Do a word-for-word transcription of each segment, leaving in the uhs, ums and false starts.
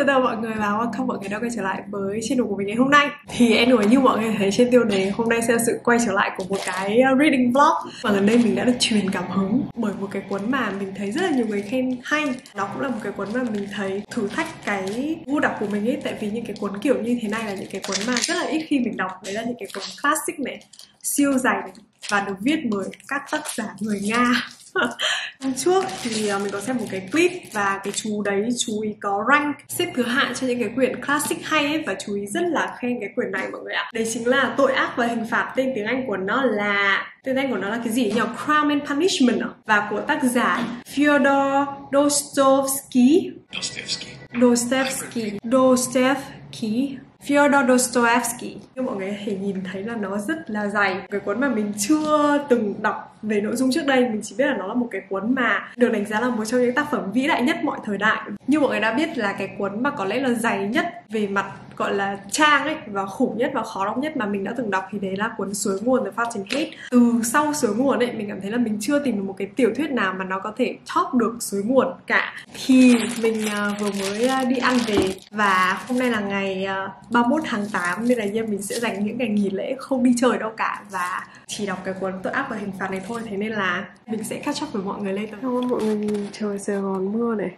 Hello chào mọi người và welcome mọi người đã quay trở lại với channel của mình ngày hôm nay. Thì anyway, như mọi người thấy trên tiêu đề, hôm nay sẽ là sự quay trở lại của một cái reading vlog. Và gần đây mình đã được truyền cảm hứng bởi một cái cuốn mà mình thấy rất là nhiều người khen hay. Đó cũng là một cái cuốn mà mình thấy thử thách cái gu đọc của mình ấy. Tại vì những cái cuốn kiểu như thế này là những cái cuốn mà rất là ít khi mình đọc. Đấy là những cái cuốn classic này, siêu dày này, và được viết bởi các tác giả người Nga. Hôm trước thì mình có xem một cái clip và cái chú đấy, chú ý có rank xếp thứ hạng cho những cái quyển classic hay ấy, và chú ý rất là khen cái quyển này mọi người ạ. Đấy chính là Tội ác và hình phạt, tên tiếng Anh của nó là tên Anh của nó là cái gì nhỉ? Crime and Punishment à? Và của tác giả Fyodor Dostoevsky. Dostoevsky. Dostoevsky. Dostoevsky. Fyodor Dostoevsky. Như mọi người có thể nhìn thấy là nó rất là dày. Cái cuốn mà mình chưa từng đọc về nội dung trước đây. Mình chỉ biết là nó là một cái cuốn mà được đánh giá là một trong những tác phẩm vĩ đại nhất mọi thời đại. Như mọi người đã biết là cái cuốn mà có lẽ là dày nhất về mặt gọi là trang ấy, và khủng nhất và khó đọc nhất mà mình đã từng đọc thì đấy là cuốn Suối Nguồn The Fountainhead. Từ sau Suối Nguồn ấy, mình cảm thấy là mình chưa tìm được một cái tiểu thuyết nào mà nó có thể top được Suối Nguồn cả. Thì mình uh, vừa mới uh, đi ăn về, và hôm nay là ngày uh, ba mươi mốt tháng tám, nên là yeah, mình sẽ dành những ngày nghỉ lễ không đi chơi đâu cả và chỉ đọc cái cuốn Tội ác và hình phạt này thôi. Thế nên là mình sẽ catch up với mọi người later. Cảm ơn mọi người, nhìn trời Sài Gòn mưa này,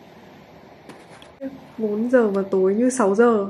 bốn giờ và tối như sáu giờ.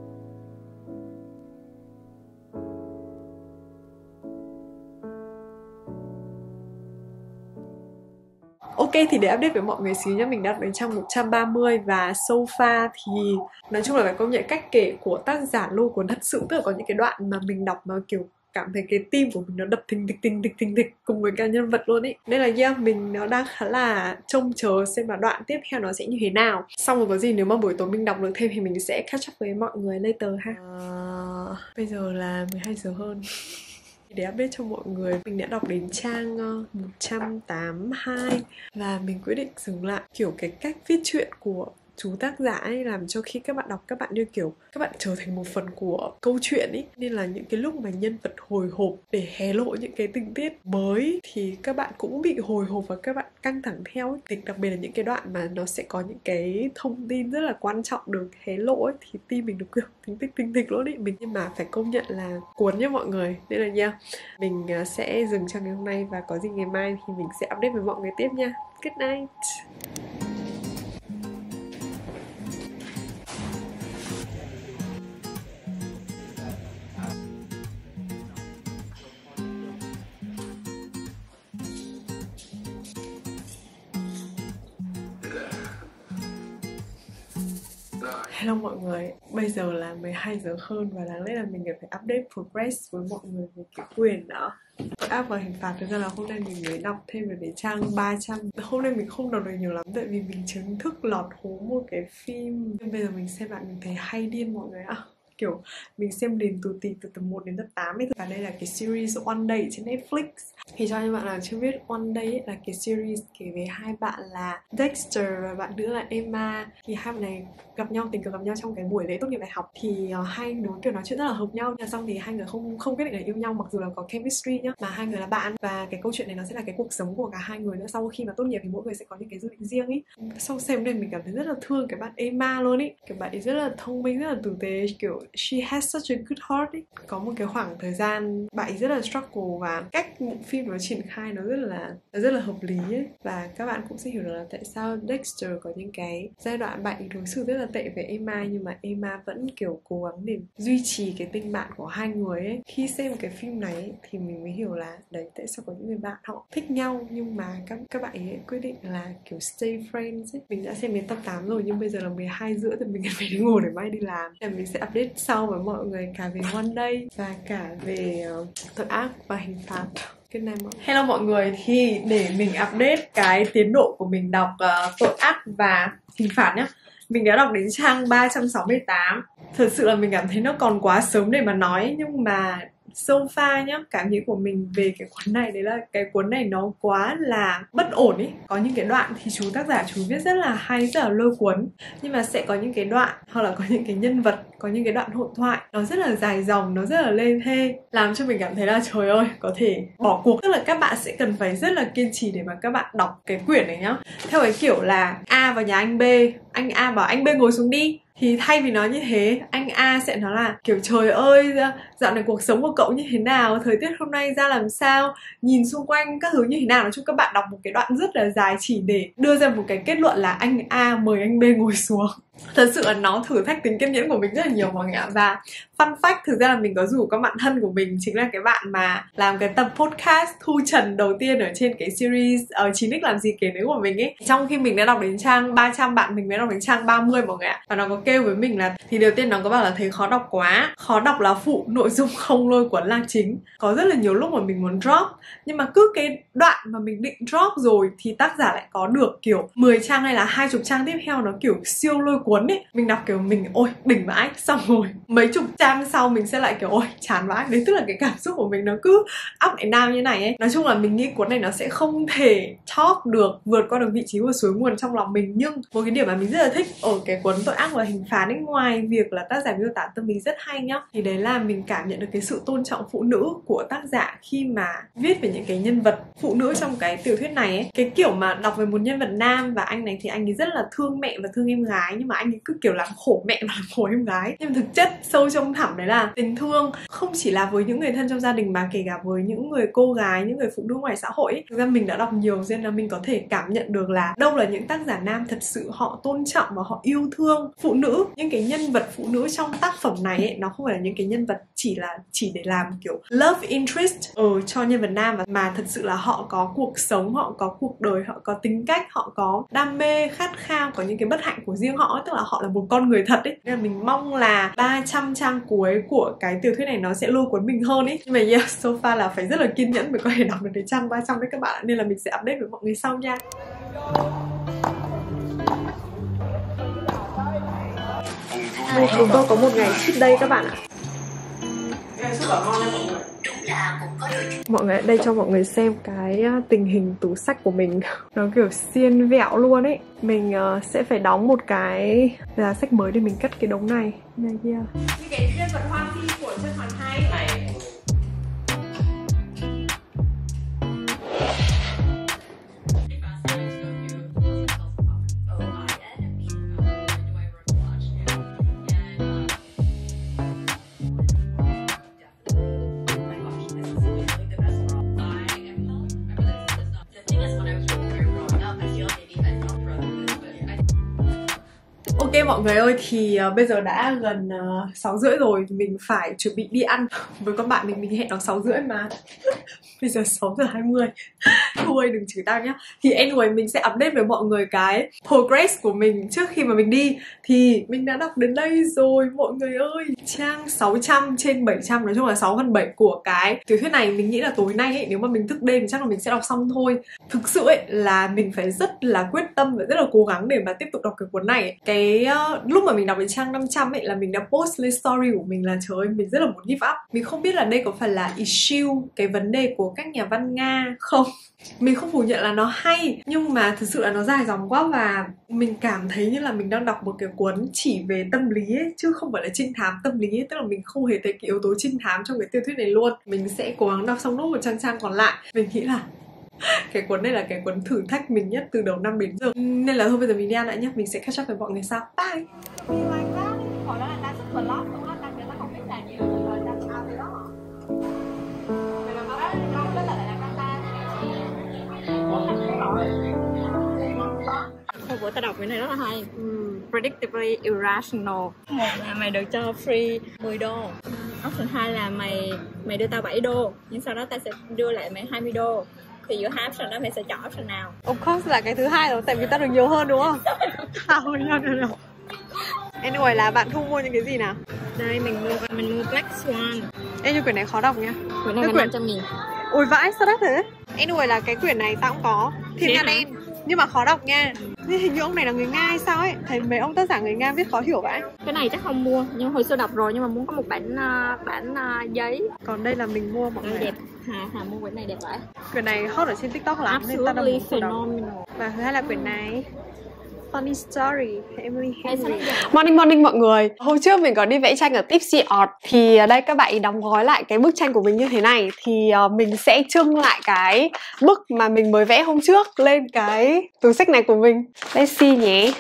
Ok, thì để update với mọi người xíu nhé, mình đã đến trang một trăm ba mươi và so far thì nói chung là phải công nhận cách kể của tác giả lôi cuốn thật sự. Tức là có những cái đoạn mà mình đọc mà kiểu cảm thấy cái tim của mình nó đập thình thịch thình thịch thình thịch cùng với cả nhân vật luôn ý. Nên là yeah, mình nó đang khá là trông chờ xem là đoạn tiếp theo nó sẽ như thế nào. Xong rồi có gì nếu mà buổi tối mình đọc được thêm thì mình sẽ catch up với mọi người later ha. uh, Bây giờ là mười hai giờ hơn. Để update cho mọi người, mình đã đọc đến trang uh, một trăm tám mươi hai và mình quyết định dừng lại. Kiểu cái cách viết truyện của chú tác giả ấy làm cho khi các bạn đọc, các bạn như kiểu các bạn trở thành một phần của câu chuyện ấy. Nên là những cái lúc mà nhân vật hồi hộp để hé lộ những cái tình tiết mới thì các bạn cũng bị hồi hộp và các bạn căng thẳng theo ấy. Thì đặc biệt là những cái đoạn mà nó sẽ có những cái thông tin rất là quan trọng được hé lộ ấy, thì tim mình được kiểu tính tích tinh thịch luôn ấy mình. Nhưng mà phải công nhận là cuốn nhá mọi người. Nên là nha, mình sẽ dừng cho ngày hôm nay và có gì ngày mai thì mình sẽ update với mọi người tiếp nha. Good night. Hello mọi người, bây giờ là mười hai giờ hơn và đáng lẽ là mình phải update progress với mọi người về cái quyền đó. Tội ác và hình phạt, thực ra là hôm nay mình mới đọc thêm về đến trang ba trăm. Hôm nay mình không đọc được nhiều lắm tại vì mình chính thức lọt hố một cái phim. Nhưng bây giờ mình xem lại mình thấy hay điên mọi người ạ. Kiểu mình xem đến từ tỷ từ tập một đến tập tám ấy. Và đây là cái series One Day trên Netflix. Thì cho những bạn nào chưa biết, One Day ấy là cái series kể về hai bạn là Dexter và bạn nữa là Emma. Thì hai bạn này gặp nhau, tình cờ gặp nhau trong cái buổi lễ tốt nghiệp đại học. Thì uh, hai đứa kiểu nói chuyện rất là hợp nhau. Nhưng xong thì hai người không không quyết định là yêu nhau, mặc dù là có chemistry nhá, mà hai người là bạn. Và cái câu chuyện này nó sẽ là cái cuộc sống của cả hai người nữa. Sau khi mà tốt nghiệp thì mỗi người sẽ có những cái dự định riêng ý. Sau xem đây mình cảm thấy rất là thương cái bạn Emma luôn ý. Kiểu bạn ấy rất là thông minh, rất là tử tế, kiểu she has such a good heart ý. Có một cái khoảng thời gian bạn ấy rất là struggle và cách bộ phim nó triển khai nó rất là nó rất là hợp lý ấy. Và các bạn cũng sẽ hiểu được là tại sao Dexter có những cái giai đoạn bạn ấy đối xử rất là tệ với Emma, nhưng mà Emma vẫn kiểu cố gắng để duy trì cái tình bạn của hai người ấy. Khi xem cái phim này ấy, thì mình mới hiểu là đấy, tại sao có những người bạn họ thích nhau nhưng mà các các bạn ấy quyết định là kiểu stay friends ấy. Mình đã xem đến tập tám rồi nhưng bây giờ là mười hai rưỡi thì mình cần phải đi ngủ để mai đi làm. Nên mình sẽ update sau với mọi người cả về One Day và cả về uh, Tội ác và hình phạt. Good night, mọi người. Hello mọi người, thì để mình update cái tiến độ của mình đọc uh, Tội ác và hình phạt nhé. Mình đã đọc đến trang ba trăm sáu mươi tám. Thật sự là mình cảm thấy nó còn quá sớm để mà nói, nhưng mà so far nhá, cảm nghĩ của mình về cái cuốn này đấy là cái cuốn này nó quá là bất ổn ấy. Có những cái đoạn thì chú tác giả chú viết rất là hay, rất là lôi cuốn, nhưng mà sẽ có những cái đoạn hoặc là có những cái nhân vật, có những cái đoạn hội thoại nó rất là dài dòng, nó rất là lê thê, làm cho mình cảm thấy là trời ơi, có thể bỏ cuộc. Tức là các bạn sẽ cần phải rất là kiên trì để mà các bạn đọc cái quyển này nhá. Theo cái kiểu là A vào nhà anh B, anh A bảo anh B ngồi xuống đi, thì thay vì nói như thế, anh A sẽ nói là kiểu trời ơi, dạo này cuộc sống của cậu như thế nào, thời tiết hôm nay ra làm sao, nhìn xung quanh các thứ như thế nào. Nói chung các bạn đọc một cái đoạn rất là dài chỉ để đưa ra một cái kết luận là anh A mời anh B ngồi xuống. Thật sự là nó thử thách tính kiên nhẫn của mình rất là nhiều mọi người ạ. Và fun fact, thực ra là mình có rủ các bạn thân của mình, chính là cái bạn mà làm cái tập podcast Thu Trần đầu tiên ở trên cái series ở chín x làm gì kể nếu của mình ấy. Trong khi mình đã đọc đến trang ba trăm, bạn mình mới đọc đến trang ba mươi mọi người ạ. Và nó có kêu với mình là, thì đầu tiên nó có bảo là thấy khó đọc quá, khó đọc là phụ, nội dung không lôi cuốn là chính. Có rất là nhiều lúc mà mình muốn drop, nhưng mà cứ cái đoạn mà mình định drop rồi thì tác giả lại có được kiểu mười trang hay là hai mươi trang tiếp theo nó kiểu siêu lôi cuốn ấy. Mình đọc kiểu mình ôi đỉnh vãi, xong rồi mấy chục trang sau mình sẽ lại kiểu ôi chán vãi. Đấy, tức là cái cảm xúc của mình nó cứ up and down như này ấy. Nói chung là mình nghĩ cuốn này nó sẽ không thể top được, vượt qua được vị trí của Suối Nguồn trong lòng mình. Nhưng một cái điểm mà mình rất là thích ở cái cuốn Tội Ác và Hình Phán ấy, ngoài việc là tác giả miêu tả tâm lý rất hay nhá, thì đấy là mình cảm nhận được cái sự tôn trọng phụ nữ của tác giả khi mà viết về những cái nhân vật phụ nữ trong cái tiểu thuyết này ấy. Cái kiểu mà đọc về một nhân vật nam, và anh này thì anh ấy rất là thương mẹ và thương em gái, nhưng mà anh ấy cứ kiểu làm khổ mẹ và làm khổ em gái. Nhưng thực chất sâu trong thẳm đấy là tình thương, không chỉ là với những người thân trong gia đình mà kể cả với những người cô gái, những người phụ nữ ngoài xã hội ấy. Thực ra mình đã đọc nhiều nên là mình có thể cảm nhận được là đâu là những tác giả nam thật sự họ tôn trọng và họ yêu thương phụ nữ. Những cái nhân vật phụ nữ trong tác phẩm này ấy, nó không phải là những cái nhân vật chỉ là chỉ để làm kiểu love interest ở cho nhân vật nam, mà thật sự là họ có cuộc sống, họ có cuộc đời, họ có tính cách, họ có đam mê, khát khao, có những cái bất hạnh của riêng họ ấy. Tức là họ là một con người thật ấy. Nên là mình mong là ba trăm trang cuối của cái tiểu thuyết này nó sẽ lôi cuốn mình hơn ấy. Nhưng mà yeah, so far là phải rất là kiên nhẫn mới có thể đọc được đến trang ba trăm đấy các bạn ạ. Nên là mình sẽ update với mọi người sau nha. Chúng tôi có một ngày cheat day các bạn ạ. Mọi người, đây cho mọi người xem cái tình hình tủ sách của mình. Nó kiểu xiên vẹo luôn ấy. Mình uh, sẽ phải đóng một cái giá sách mới để mình cất cái đống này. Này kia. Như cái nhân vật Hoa Phi của Trân Hoàn Hai này. Ok mọi người ơi, thì uh, bây giờ đã gần uh, sáu rưỡi rồi, mình phải chuẩn bị đi ăn. Với con bạn mình, mình hẹn nó sáu rưỡi mà bây giờ sáu giờ hai mươi. Thôi đừng chửi tao nhá. Thì anyway, mình sẽ update với mọi người cái progress của mình trước khi mà mình đi. Thì mình đã đọc đến đây rồi mọi người ơi. Trang sáu trăm trên bảy trăm, nói chung là sáu phần bảy của cái tiểu thuyết này. Mình nghĩ là tối nay ấy, nếu mà mình thức đêm thì chắc là mình sẽ đọc xong thôi. Thực sự ấy là mình phải rất là quyết tâm và rất là cố gắng để mà tiếp tục đọc cái cuốn này ấy. Cái uh, lúc mà mình đọc đến trang năm trăm ấy là mình đã post lên story của mình là trời ơi, mình rất là muốn give up. Mình không biết là đây có phải là issue, cái vấn đề của các nhà văn Nga không. Mình không phủ nhận là nó hay, nhưng mà thực sự là nó dài dòng quá. Và mình cảm thấy như là mình đang đọc một cái cuốn chỉ về tâm lý ấy, chứ không phải là trinh thám tâm lý ấy. Tức là mình không hề thấy cái yếu tố trinh thám trong cái tiểu thuyết này luôn. Mình sẽ cố gắng đọc xong nốt một trang trang còn lại. Mình nghĩ là cái cuốn này là cái cuốn thử thách mình nhất từ đầu năm đến giờ. Nên là thôi bây giờ mình đi ăn lại nhé. Mình sẽ catch up với mọi người sau. Bye. Hồi đó là ta sức vlog luôn á, ta ta không biết làm gì rồi, rồi ta out cái đó. Hôm bữa tao đọc cái này rất là hay. um, Predictably Irrational. Một là mày được cho free mười đô. Option hai là mày mày đưa tao bảy đô, nhưng sau đó tao sẽ đưa lại mày hai mươi đô. Thì giữa hai option đó mày sẽ chọn option nào? Of course là cái thứ hai rồi, tại vì ta được nhiều hơn đúng không? Không, no, no, no. Anyway là bạn Thu mua những cái gì nào? Đây mình mua mình mua Black Swan. Ê, như quyển này khó đọc nha. Quyển này là năm trăm nghìn. Ôi vãi, sao đắt thế? Anyway là cái quyển này tao cũng có. Thiên Nga Đen. Nhưng mà khó đọc nha. Nhưng hình như ông này là người Nga hay sao ấy. Thấy mấy ông tác giả người Nga viết khó hiểu vậy. Cái này chắc không mua, nhưng hồi xưa đọc rồi, nhưng mà muốn có một bản uh, bản uh, giấy. Còn đây là mình mua mọi người. Đẹp. Hà, Hà mua quyển này đẹp vậy. Quyển này hot ở trên TikTok lắm nên ta đang muốn phenomenal. Và thứ hai là quyển này Funny Story, Emily Henry. Hay Morning morning mọi người. Hôm trước mình có đi vẽ tranh ở Tipsy Art. Thì ở đây các bạn ý đóng gói lại cái bức tranh của mình như thế này. Thì uh, mình sẽ trưng lại cái bức mà mình mới vẽ hôm trước lên cái túi xách này của mình. Let's see nhé.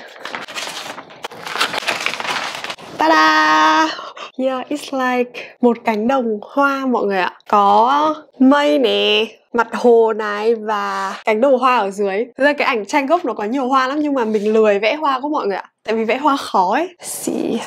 Ta-da! Yeah, it's like một cánh đồng hoa mọi người ạ. Có mây nè, mặt hồ này và cánh đồng hoa ở dưới. Thực ra cái ảnh tranh gốc nó có nhiều hoa lắm nhưng mà mình lười vẽ hoa của mọi người ạ. Tại vì vẽ hoa khó ấy. See.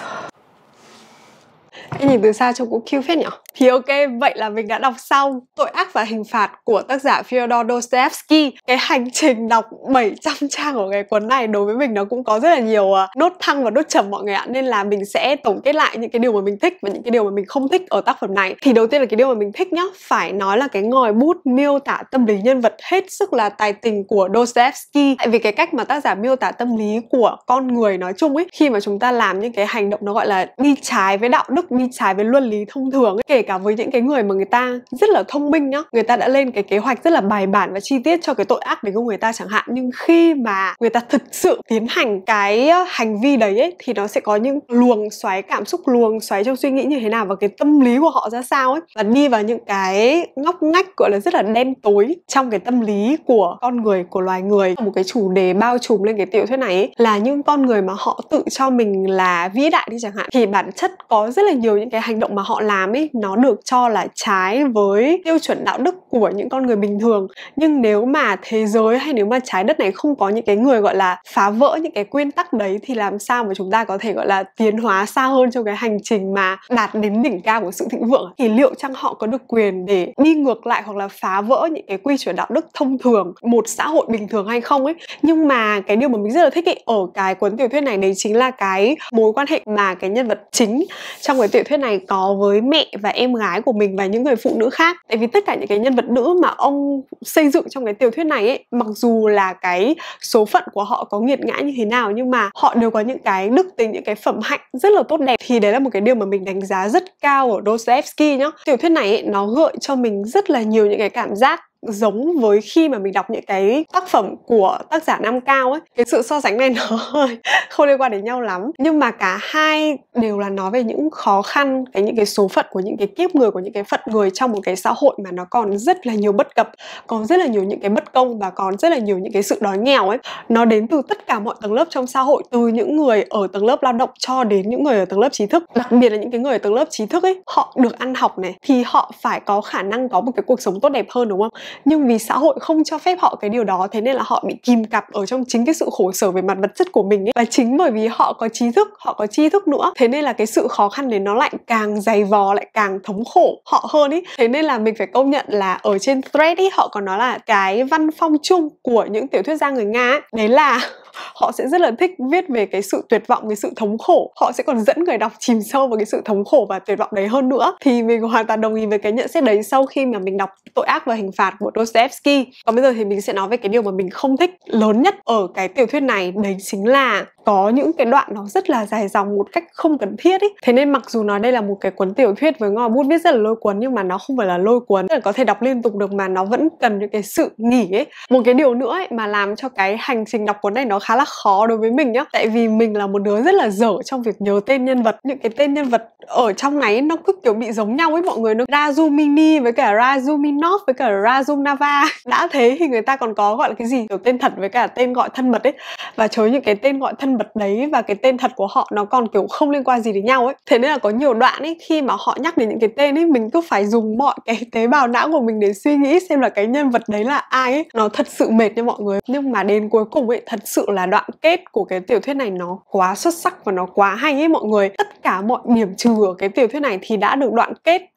Em nhìn từ xa trông cũng cute phết nhỉ? Thì ok, vậy là mình đã đọc xong Tội ác và hình phạt của tác giả Fyodor Dostoevsky. Cái hành trình đọc bảy trăm trang của cái cuốn này đối với mình nó cũng có rất là nhiều uh, nốt thăng và nốt trầm mọi người ạ. Nên là mình sẽ tổng kết lại những cái điều mà mình thích và những cái điều mà mình không thích ở tác phẩm này. Thì đầu tiên là cái điều mà mình thích nhá, phải nói là cái ngòi bút miêu tả tâm lý nhân vật hết sức là tài tình của Dostoevsky. Tại vì cái cách mà tác giả miêu tả tâm lý của con người nói chung ấy, khi mà chúng ta làm những cái hành động nó gọi là đi trái với đạo đức, đi trái với luân lý thông thường ấy, kể cả với những cái người mà người ta rất là thông minh nhá, người ta đã lên cái kế hoạch rất là bài bản và chi tiết cho cái tội ác đấy của người ta chẳng hạn, nhưng khi mà người ta thực sự tiến hành cái hành vi đấy ấy, thì nó sẽ có những luồng xoáy cảm xúc, luồng xoáy trong suy nghĩ như thế nào và cái tâm lý của họ ra sao ấy, và đi vào những cái ngóc ngách gọi là rất là đen tối trong cái tâm lý của con người, của loài người. Một cái chủ đề bao trùm lên cái tiểu thuyết này ấy, là những con người mà họ tự cho mình là vĩ đại đi chẳng hạn, thì bản chất có rất là nhiều những cái hành động mà họ làm ấy nó được cho là trái với tiêu chuẩn đạo đức của những con người bình thường. Nhưng nếu mà thế giới hay nếu mà trái đất này không có những cái người gọi là phá vỡ những cái nguyên tắc đấy thì làm sao mà chúng ta có thể gọi là tiến hóa xa hơn trong cái hành trình mà đạt đến đỉnh cao của sự thịnh vượng? Thì liệu chăng họ có được quyền để đi ngược lại hoặc là phá vỡ những cái quy chuẩn đạo đức thông thường một xã hội bình thường hay không ấy? Nhưng mà cái điều mà mình rất là thích ấy, ở cái cuốn tiểu thuyết này đấy chính là cái mối quan hệ mà cái nhân vật chính trong cái tiểu thuyết này có với mẹ và em gái của mình và những người phụ nữ khác. Tại vì tất cả những cái nhân vật nữ mà ông xây dựng trong cái tiểu thuyết này ấy, mặc dù là cái số phận của họ có nghiệt ngã như thế nào nhưng mà họ đều có những cái đức tính, những cái phẩm hạnh rất là tốt đẹp. Thì đấy là một cái điều mà mình đánh giá rất cao ở Dostoevsky nhá. Tiểu thuyết này ấy, nó gợi cho mình rất là nhiều những cái cảm giác giống với khi mà mình đọc những cái tác phẩm của tác giả Nam Cao ấy. Cái sự so sánh này nó hơi không liên quan đến nhau lắm, nhưng mà cả hai đều là nói về những khó khăn, cái những cái số phận của những cái kiếp người, của những cái phận người trong một cái xã hội mà nó còn rất là nhiều bất cập, còn rất là nhiều những cái bất công và còn rất là nhiều những cái sự đói nghèo ấy. Nó đến từ tất cả mọi tầng lớp trong xã hội, từ những người ở tầng lớp lao động cho đến những người ở tầng lớp trí thức. Đặc biệt là những cái người ở tầng lớp trí thức ấy, họ được ăn học này thì họ phải có khả năng có một cái cuộc sống tốt đẹp hơn, đúng không? Nhưng vì xã hội không cho phép họ cái điều đó, thế nên là họ bị kìm cặp ở trong chính cái sự khổ sở về mặt vật chất của mình ấy. Và chính bởi vì họ có trí thức, họ có tri thức nữa, thế nên là cái sự khó khăn đấy nó lại càng dày vò, lại càng thống khổ họ hơn ấy. Thế nên là mình phải công nhận là ở trên thread ấy, họ còn nói là cái văn phong chung của những tiểu thuyết gia người Nga ấy, đấy là họ sẽ rất là thích viết về cái sự tuyệt vọng, cái sự thống khổ. Họ sẽ còn dẫn người đọc chìm sâu vào cái sự thống khổ và tuyệt vọng đấy hơn nữa. Thì mình hoàn toàn đồng ý với cái nhận xét đấy sau khi mà mình đọc Tội ác và hình phạt của Dostoevsky. Còn bây giờ thì mình sẽ nói về cái điều mà mình không thích lớn nhất ở cái tiểu thuyết này. Đấy chính là có những cái đoạn nó rất là dài dòng một cách không cần thiết ấy. Thế nên mặc dù nói đây là một cái cuốn tiểu thuyết với ngòi bút viết rất là lôi cuốn, nhưng mà nó không phải là lôi cuốn tức là có thể đọc liên tục được, mà nó vẫn cần những cái sự nghỉ ấy. Một cái điều nữa ấy mà làm cho cái hành trình đọc cuốn này nó khá là khó đối với mình nhá. Tại vì mình là một đứa rất là dở trong việc nhớ tên nhân vật. Những cái tên nhân vật ở trong này ấy, nó cứ kiểu bị giống nhau ấy mọi người. Nó Razumini với cả Razuminov với cả Razumnava. Đã thế thì người ta còn có gọi là cái gì kiểu tên thật với cả tên gọi thân mật ấy. Và chối những cái tên gọi thân mật đấy và cái tên thật của họ nó còn kiểu không liên quan gì đến nhau ấy. Thế nên là có nhiều đoạn ấy, khi mà họ nhắc đến những cái tên ấy, mình cứ phải dùng mọi cái tế bào não của mình để suy nghĩ xem là cái nhân vật đấy là ai ấy. Nó thật sự mệt nha mọi người. Nhưng mà đến cuối cùng ấy, thật sự là đoạn kết của cái tiểu thuyết này nó quá xuất sắc và nó quá hay ấy mọi người. Tất cả mọi điểm trừ ở cái tiểu thuyết này thì đã được đoạn kết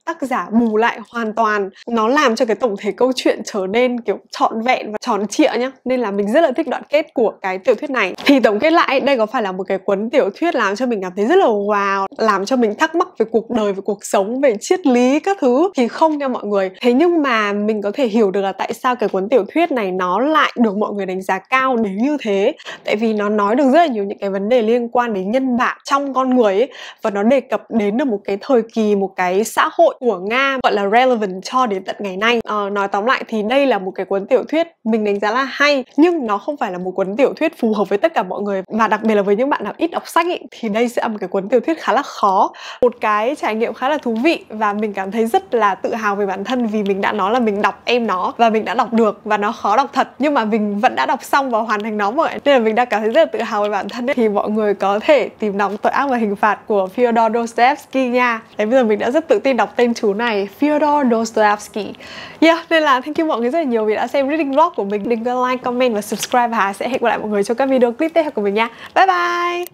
tác giả bù lại hoàn toàn. Nó làm cho cái tổng thể câu chuyện trở nên kiểu trọn vẹn và tròn trịa nhá. Nên là mình rất là thích đoạn kết của cái tiểu thuyết này. Thì tổng kết lại, đây có phải là một cái cuốn tiểu thuyết làm cho mình cảm thấy rất là wow, làm cho mình thắc mắc về cuộc đời, về cuộc sống, về triết lý các thứ? Thì không nha mọi người. Thế nhưng mà mình có thể hiểu được là tại sao cái cuốn tiểu thuyết này nó lại được mọi người đánh giá cao đến như thế. Tại vì nó nói được rất là nhiều những cái vấn đề liên quan đến nhân bản trong con người ấy, và nó đề cập đến được một cái thời kỳ, một cái xã hội của Nga gọi là relevant cho đến tận ngày nay. Ờ, nói tóm lại thì đây là một cái cuốn tiểu thuyết mình đánh giá là hay, nhưng nó không phải là một cuốn tiểu thuyết phù hợp với tất cả mọi người, và đặc biệt là với những bạn nào ít đọc sách ấy, thì đây sẽ là một cái cuốn tiểu thuyết khá là khó. Một cái trải nghiệm khá là thú vị, và mình cảm thấy rất là tự hào về bản thân vì mình đã nói là mình đọc em nó và mình đã đọc được, và nó khó đọc thật nhưng mà mình vẫn đã đọc xong và hoàn thành nó mọi. Nên là mình đã cảm thấy rất là tự hào về bản thân ấy. Thì mọi người có thể tìm đọc Tội ác và hình phạt của Fyodor Dostoevsky nha. Đấy, bây giờ mình đã rất tự tin đọc tên chú này, Fyodor Dostoevsky. Yeah, nên là thank you mọi người rất là nhiều vì đã xem reading vlog của mình. Đừng quên like, comment và subscribe, và Hà sẽ hẹn gặp lại mọi người trong các video clip tiếp theo của mình nha. Bye bye.